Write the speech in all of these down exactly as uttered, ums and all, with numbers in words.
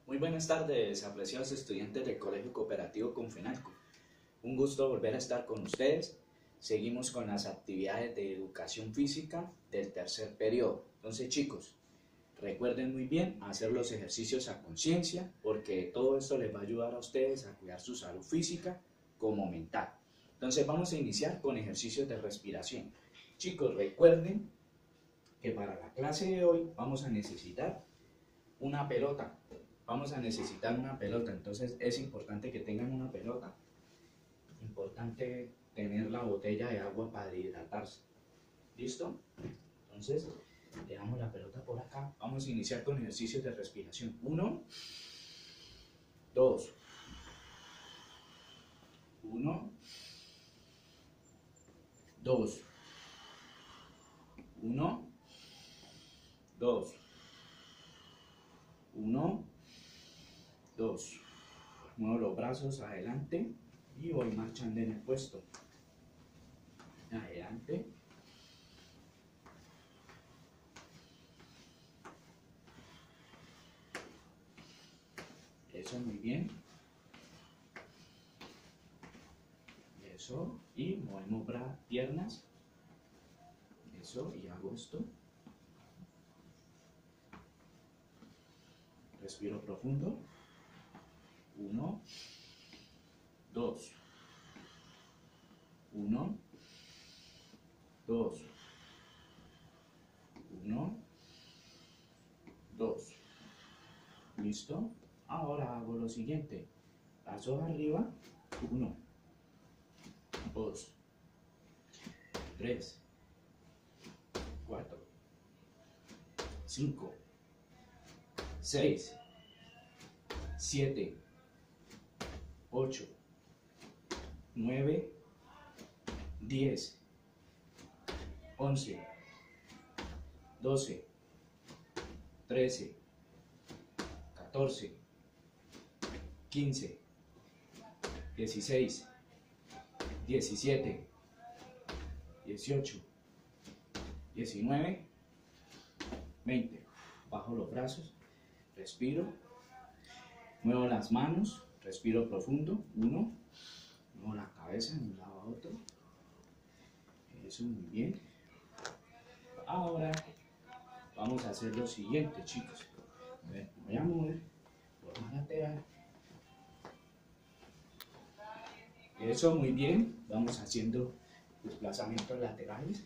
Muy buenas tardes, apreciados estudiantes del Colegio Cooperativo Confenalco. Un gusto volver a estar con ustedes. Seguimos con las actividades de educación física del tercer periodo. Entonces, chicos, recuerden muy bien hacer los ejercicios a conciencia, porque todo esto les va a ayudar a ustedes a cuidar su salud física como mental. Entonces, vamos a iniciar con ejercicios de respiración. Chicos, recuerden que para la clase de hoy vamos a necesitar una pelota. Vamos a necesitar una pelota, entonces es importante que tengan una pelota. Importante tener la botella de agua para hidratarse. ¿Listo? Entonces, dejamos la pelota por acá. Vamos a iniciar con ejercicios de respiración. Uno, dos, uno, dos, uno, dos, uno, dos. Muevo los brazos adelante y voy marchando en el puesto. Adelante. Eso, muy bien. Eso. Y movemos piernas. Eso. Y hago esto. Respiro profundo. Uno. Dos. Uno. Dos. Uno. Dos. ¿Listo? Ahora hago lo siguiente. Brazos arriba. Uno. Dos. Tres. Cuatro. Cinco. Seis. Siete. Ocho. Nueve. Diez. Once. Doce. Trece. Catorce. Quince. Dieciséis. Diecisiete. Dieciocho. Diecinueve. Veinte. Bajo los brazos. Respiro. Muevo las manos. Respiro profundo. Uno. Muevo la cabeza de un lado a otro. Eso, muy bien. Ahora vamos a hacer lo siguiente, chicos. A ver, voy a mover forma lateral. Eso, muy bien. Vamos haciendo desplazamientos laterales.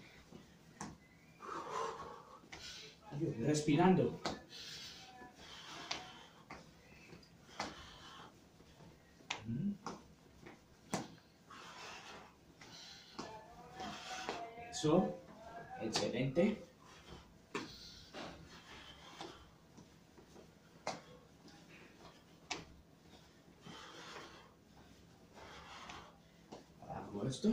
Respirando. Eso, excelente. Hago esto.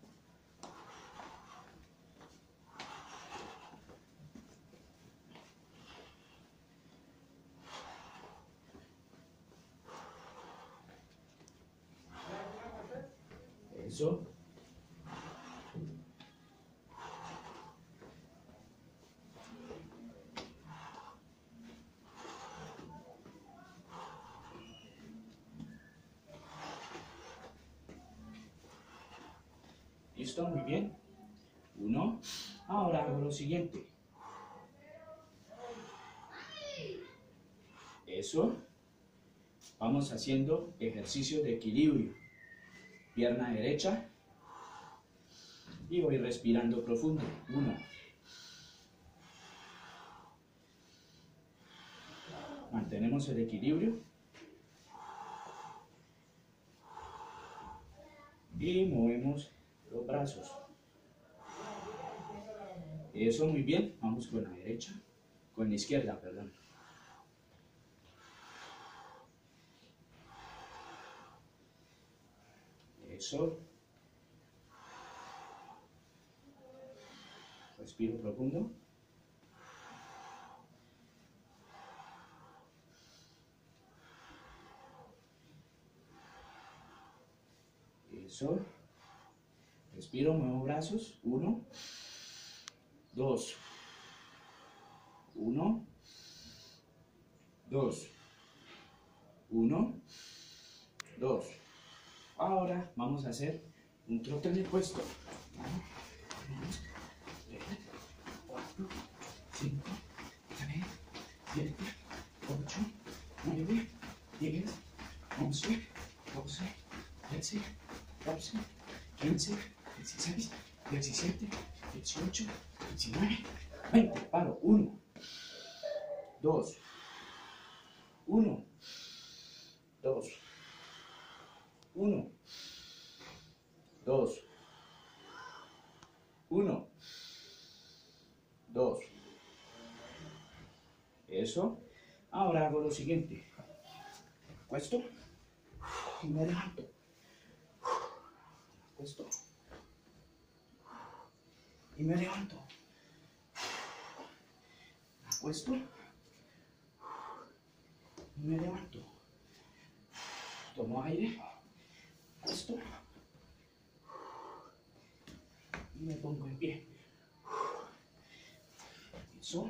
Eso. ¿Listo? Muy bien. Uno. Ahora hago lo siguiente. Eso. Vamos haciendo ejercicios de equilibrio. Pierna derecha. Y voy respirando profundo. Uno. Mantenemos el equilibrio. Y movemos los brazos. Eso, muy bien. Vamos con la derecha. Con la izquierda, perdón. Eso. Respiro profundo. Eso. Respiro, muevo brazos. Uno. Dos. Uno. Dos. Uno, dos. Ahora vamos a hacer un trote en el puesto. Dos, tres, cuatro, cinco, seis, siete, ocho, nueve, diez, once, doce, trece, catorce, quince, dieciséis, diecisiete, dieciocho, diecinueve, veinte. Paro. Uno, dos, uno, dos, uno, dos, uno, dos. Eso. Ahora hago lo siguiente. Acuesto y me levanto. Acuesto y me levanto. Acuesto y me levanto. Tomo aire. Acuesto y me pongo en pie. Eso.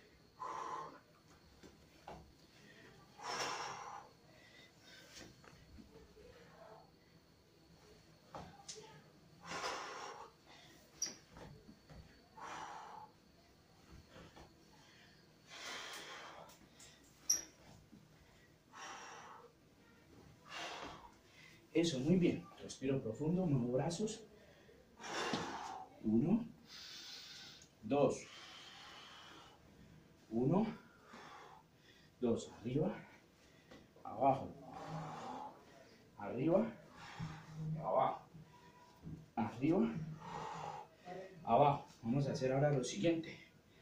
Eso, muy bien. Respiro profundo, muevo brazos. Uno, dos, uno, dos. Arriba, abajo, arriba, abajo, arriba, abajo. Vamos a hacer ahora lo siguiente.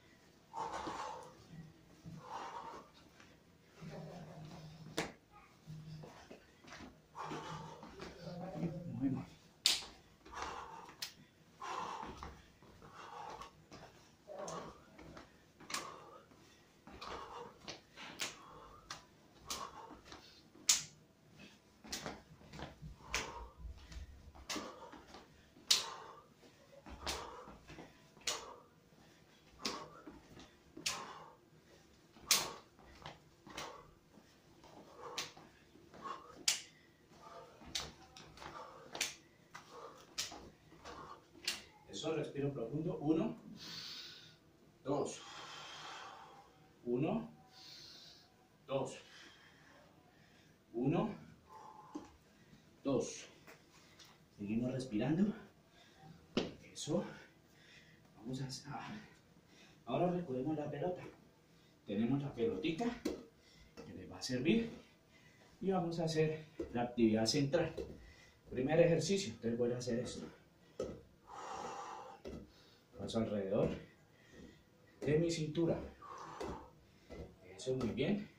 Eso, respiro profundo. Uno, dos, uno, dos, uno, dos. Seguimos respirando. Eso. Vamos a hacer. Ahora recogemos la pelota. Tenemos la pelotita que les va a servir y vamos a hacer la actividad central. Primer ejercicio. Entonces voy a hacer esto. Paso alrededor de mi cintura. Eso, muy bien.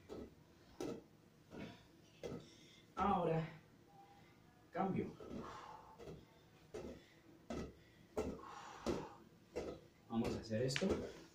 Ahora cambio. Vamos a hacer esto.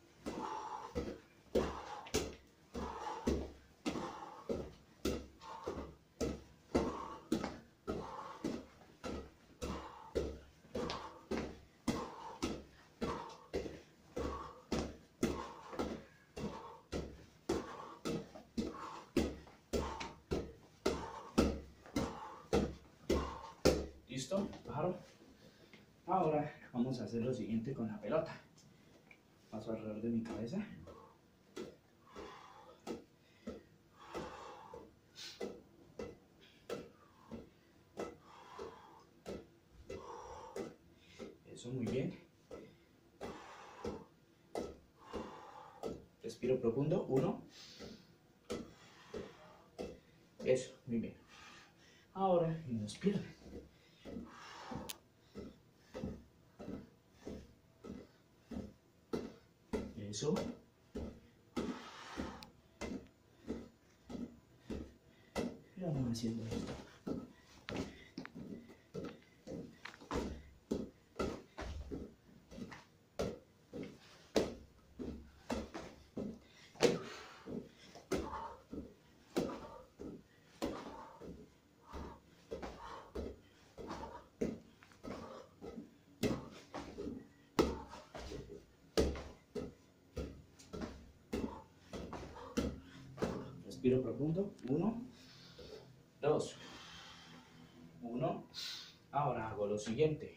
¿Listo? Paro. Ahora vamos a hacer lo siguiente con la pelota. Paso alrededor de mi cabeza. Eso, muy bien. Respiro profundo. Uno. Eso, muy bien. Ahora en las piernas. Eso. Y vamos haciendo esto. Respiro profundo. Uno, dos, uno. Ahora hago lo siguiente.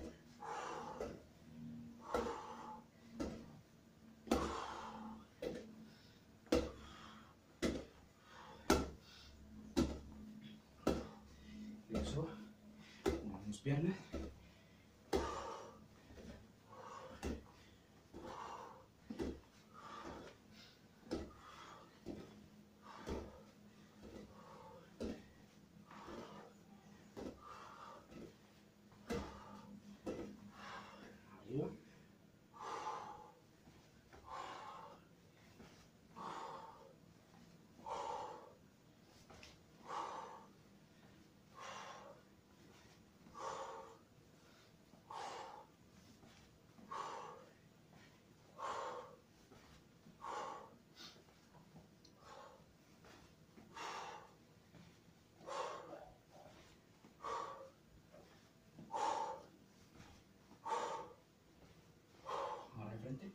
Eso, movemos piernas. Arriba. Ahora al frente.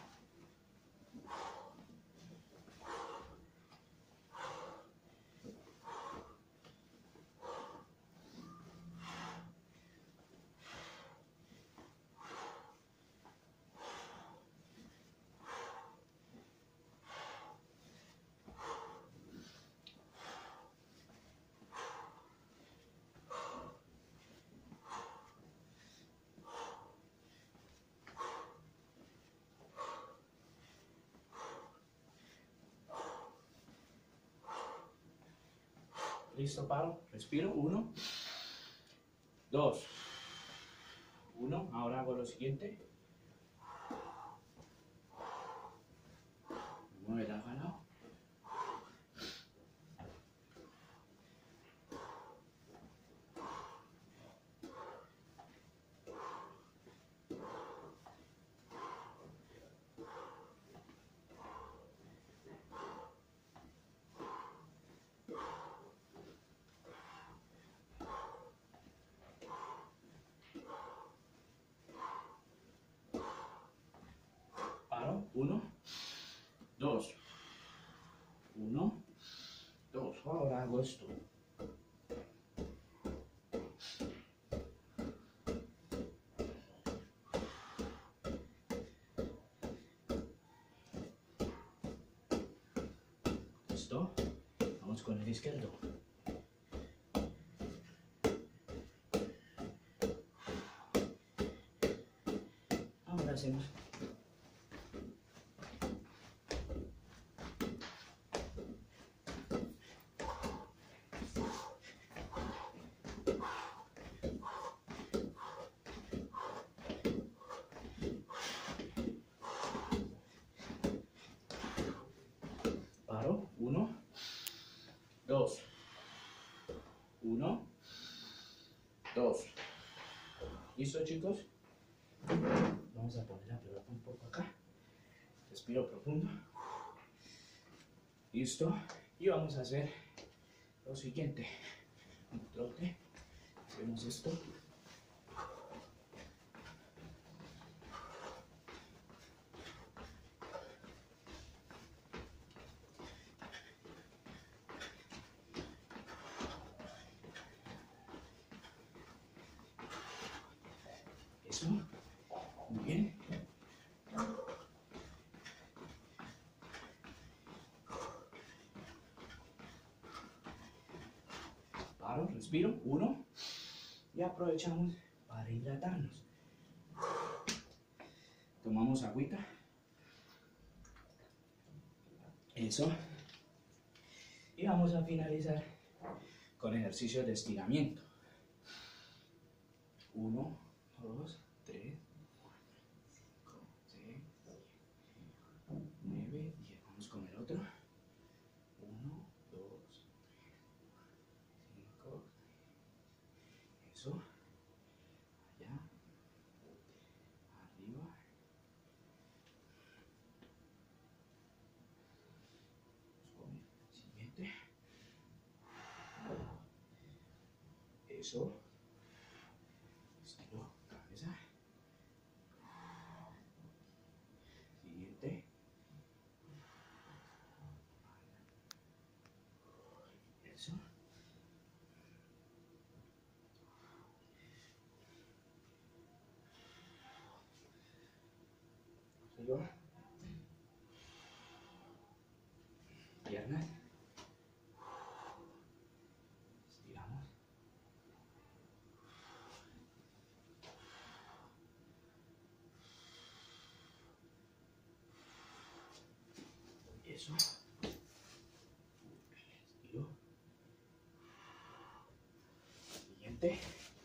Listo, paro, respiro, uno, dos, uno. Ahora hago lo siguiente. Mueve la mano. Paro, uno, dos, uno, dos. Ahora hago esto. Listo. Vamos con el izquierdo. Ahora hacemos. Paro, uno, dos, uno, dos. ¿Listo, chicos? Vamos a poner la pelota un poco acá. Respiro profundo. Listo. Y vamos a hacer lo siguiente. Un trote. Hacemos esto. Eso. Muy bien. Paro, respiro, uno, y aprovechamos para hidratarnos. Tomamos agüita. Eso. Y vamos a finalizar con ejercicios de estiramiento. Uno, dos, tres, cuatro, cinco, seis, siete, nueve, diez. Vamos con el otro. Uno, dos, tres, cinco. Eso. Allá. Arriba. Vamos con el siguiente. Eso. Estiro cabeza. Siguiente. Eso. piernas. Estiramos. Eso. Estiro. Siguiente.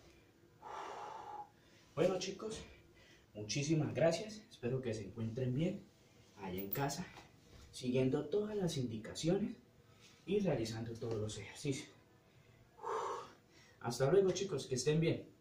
Bueno, chicos, muchísimas gracias. Espero que se encuentren bien allá en casa, siguiendo todas las indicaciones y realizando todos los ejercicios. Hasta luego, chicos, que estén bien.